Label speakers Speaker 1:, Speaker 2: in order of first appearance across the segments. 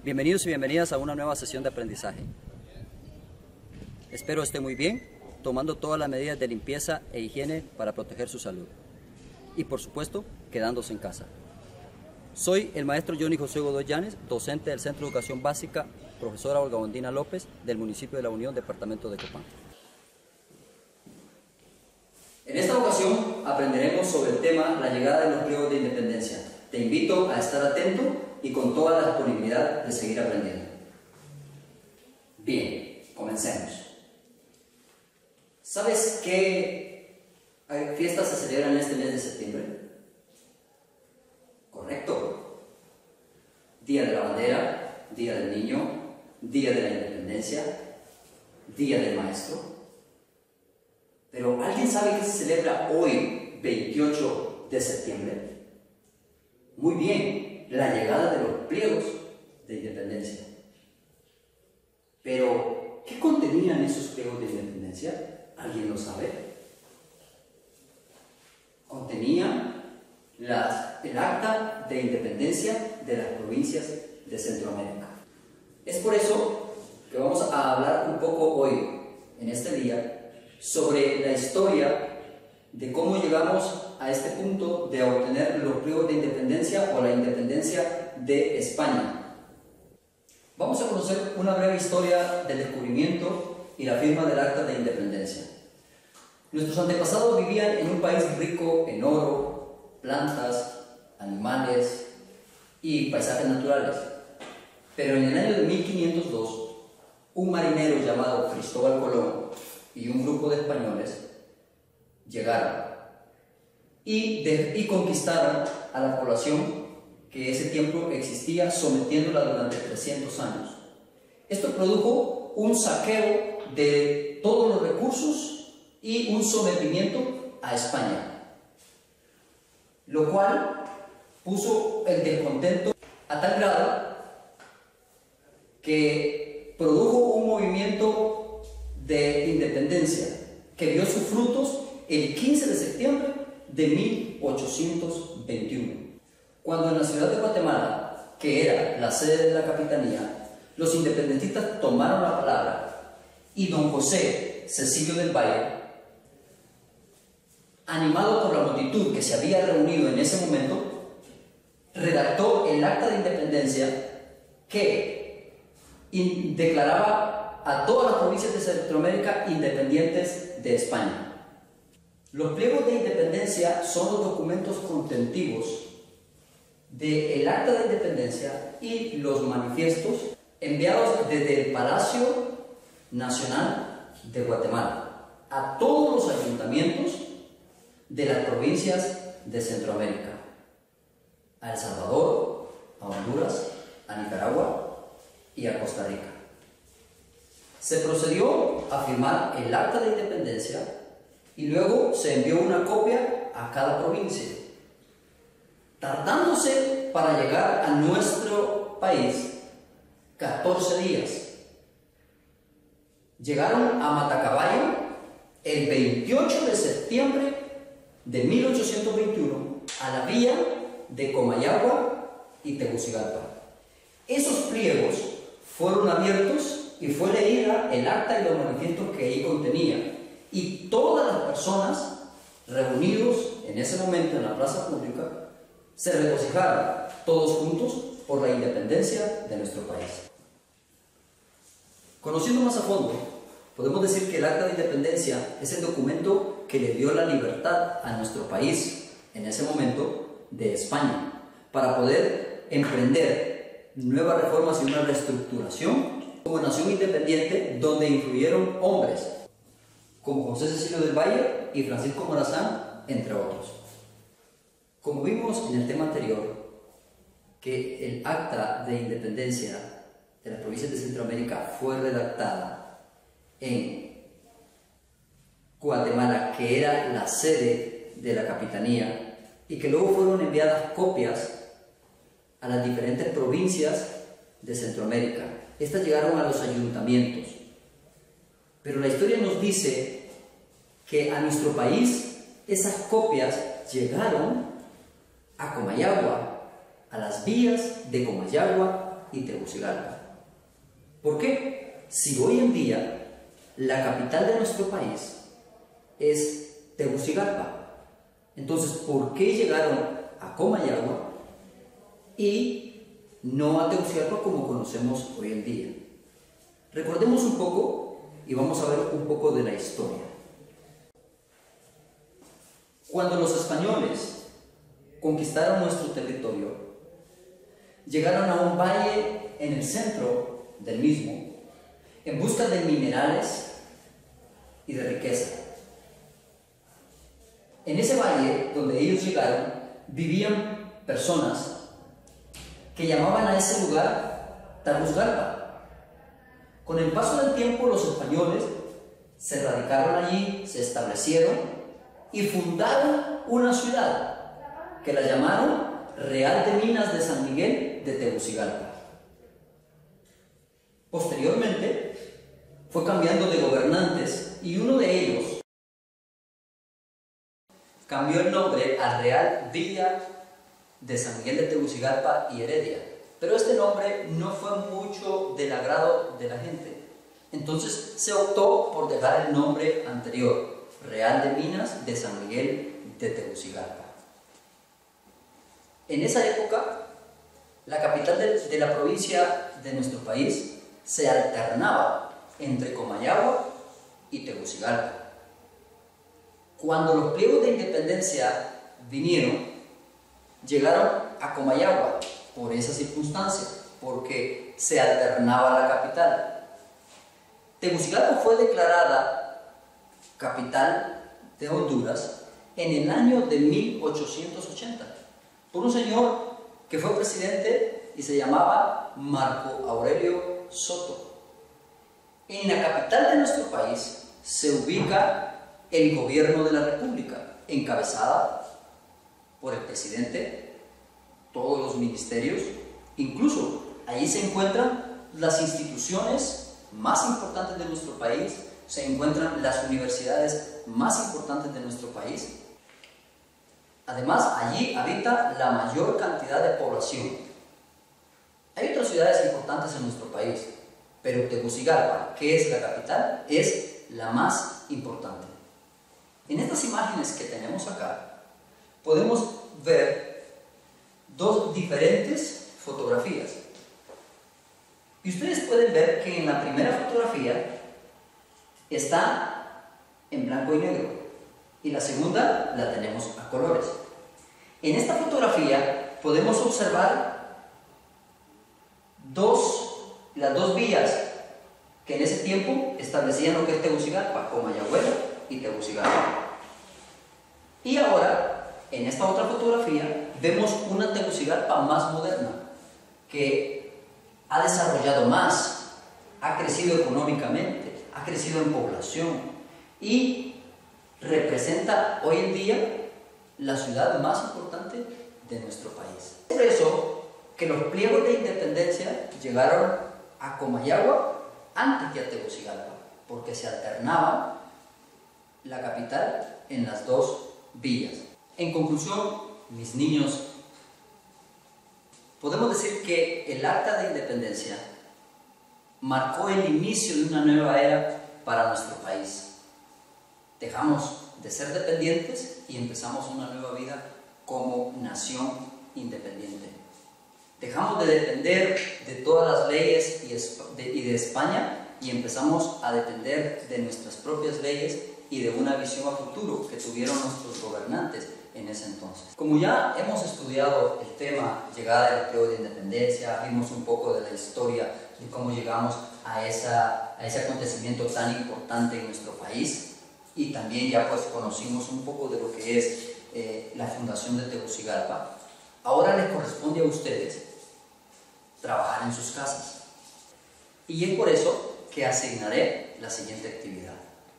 Speaker 1: Bienvenidos y bienvenidas a una nueva sesión de aprendizaje. Espero esté muy bien, tomando todas las medidas de limpieza e higiene para proteger su salud. Y por supuesto, quedándose en casa. Soy el maestro Johnny José Godoy Llanes, docente del Centro de Educación Básica, profesora Olga Bondina López, del municipio de La Unión, departamento de Copán. En esta ocasión aprenderemos sobre el tema la llegada de los pliegos de independencia. Te invito a estar atento y con toda la disponibilidad de seguir aprendiendo. Bien, comencemos. ¿Sabes qué fiestas se celebran en este mes de septiembre? Correcto. Día de la Bandera, Día del Niño, Día de la Independencia, Día del Maestro. Pero ¿alguien sabe qué se celebra hoy, 28 de septiembre? Muy bien, la llegada de los pliegos de independencia. Pero, ¿qué contenían esos pliegos de independencia? ¿Alguien lo sabe? Contenían el acta de independencia de las provincias de Centroamérica. Es por eso que vamos a hablar un poco hoy, en este día, sobre la historia de cómo llegamos a este punto de obtener los pliegos de independencia o la independencia de España. Vamos a conocer una breve historia del descubrimiento y la firma del Acta de Independencia. Nuestros antepasados vivían en un país rico en oro, plantas, animales y paisajes naturales. Pero en el año de 1502, un marinero llamado Cristóbal Colón y un grupo de españoles llegaron y conquistaron a la población que ese tiempo existía, sometiéndola durante 300 años. Esto produjo un saqueo de todos los recursos y un sometimiento a España, lo cual puso el descontento a tal grado que produjo un movimiento de independencia que dio sus frutos el 15 de septiembre de 1821, cuando en la ciudad de Guatemala, que era la sede de la capitanía, los independentistas tomaron la palabra y don José Cecilio del Valle, animado por la multitud que se había reunido en ese momento, redactó el Acta de Independencia que declaraba a todas las provincias de Centroamérica independientes de España. Los pliegos de independencia son los documentos contentivos del Acta de Independencia y los manifiestos enviados desde el Palacio Nacional de Guatemala a todos los ayuntamientos de las provincias de Centroamérica, a El Salvador, a Honduras, a Nicaragua y a Costa Rica. Se procedió a firmar el Acta de Independencia y luego se envió una copia a cada provincia, tardándose para llegar a nuestro país 14 días. Llegaron a Matacaballo el 28 de septiembre de 1821 a la vía de Comayagua y Tegucigalpa. Esos pliegos fueron abiertos y fue leída el acta y los manifiestos que ahí contenía, y todas las personas reunidos en ese momento en la plaza pública se regocijaron todos juntos por la independencia de nuestro país. Conociendo más a fondo, podemos decir que el Acta de Independencia es el documento que le dio la libertad a nuestro país en ese momento de España para poder emprender nuevas reformas y una reestructuración como nación independiente, donde influyeron hombres como José Cecilio del Valle y Francisco Morazán, entre otros. Como vimos en el tema anterior, que el Acta de Independencia de las provincias de Centroamérica fue redactada en Guatemala, que era la sede de la capitanía, y que luego fueron enviadas copias a las diferentes provincias de Centroamérica. Estas llegaron a los ayuntamientos. Pero la historia nos dice que a nuestro país esas copias llegaron a Comayagua, a las vías de Comayagua y Tegucigalpa. ¿Por qué? Si hoy en día la capital de nuestro país es Tegucigalpa, entonces ¿por qué llegaron a Comayagua y no a Tegucigalpa como conocemos hoy en día? Recordemos un poco y vamos a ver un poco de la historia. Cuando los españoles conquistaron nuestro territorio, llegaron a un valle en el centro del mismo en busca de minerales y de riqueza. En ese valle donde ellos llegaron vivían personas que llamaban a ese lugar Tegucigalpa. Con el paso del tiempo los españoles se radicaron allí, se establecieron y fundaron una ciudad que la llamaron Real de Minas de San Miguel de Tegucigalpa. Posteriormente fue cambiando de gobernantes y uno de ellos cambió el nombre a Real Villa de San Miguel de Tegucigalpa y Heredia, pero este nombre no fue mucho del agrado de la gente, entonces se optó por dejar el nombre anterior, Real de Minas de San Miguel de Tegucigalpa. En esa época, la capital de la provincia de nuestro país se alternaba entre Comayagua y Tegucigalpa. Cuando los pliegos de independencia vinieron, llegaron a Comayagua por esa circunstancia, porque se alternaba la capital. Tegucigalpa fue declarada capital de Honduras en el año de 1880 por un señor que fue presidente y se llamaba Marco Aurelio Soto. En la capital de nuestro país se ubica el gobierno de la República, encabezada por el presidente, todos los ministerios, incluso allí se encuentran las instituciones más importantes de nuestro país, se encuentran las universidades más importantes de nuestro país. Además, allí habita la mayor cantidad de población. Hay otras ciudades importantes en nuestro país, pero Tegucigalpa, que es la capital, es la más importante. En estas imágenes que tenemos acá, podemos ver dos diferentes fotografías. Y ustedes pueden ver que en la primera fotografía está en blanco y negro y la segunda la tenemos a colores. En esta fotografía podemos observar las dos vías que en ese tiempo establecían lo que es Tegucigalpa, Comayagüela y Tegucigalpa. Y ahora, en esta otra fotografía, vemos una Tegucigalpa más moderna, que ha desarrollado más, ha crecido económicamente, ha crecido en población y representa hoy en día la ciudad más importante de nuestro país. Es por eso que los pliegos de independencia llegaron a Comayagua antes que a Tegucigalpa, porque se alternaba la capital en las dos villas. En conclusión, mis niños, podemos decir que el Acta de Independencia marcó el inicio de una nueva era para nuestro país. Dejamos de ser dependientes y empezamos una nueva vida como nación independiente. Dejamos de depender de todas las leyes y de España y empezamos a depender de nuestras propias leyes y de una visión a futuro que tuvieron nuestros gobernantes en ese entonces. Como ya hemos estudiado el tema llegada del pliego de independencia, vimos un poco de la historia de cómo llegamos a ese acontecimiento tan importante en nuestro país, y también ya pues conocimos un poco de lo que es la fundación de Tegucigalpa. Ahora les corresponde a ustedes trabajar en sus casas, y es por eso que asignaré la siguiente actividad.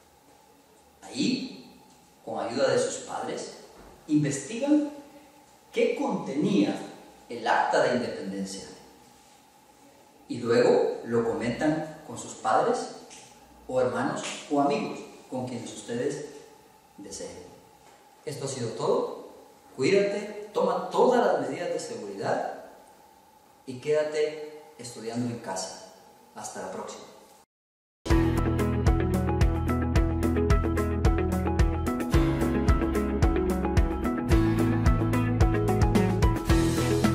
Speaker 1: Ahí, con ayuda de sus padres, investigan qué contenía el Acta de Independencia y luego lo comentan con sus padres o hermanos o amigos con quienes ustedes deseen. Esto ha sido todo. Cuídate, toma todas las medidas de seguridad y quédate estudiando en casa. Hasta la próxima.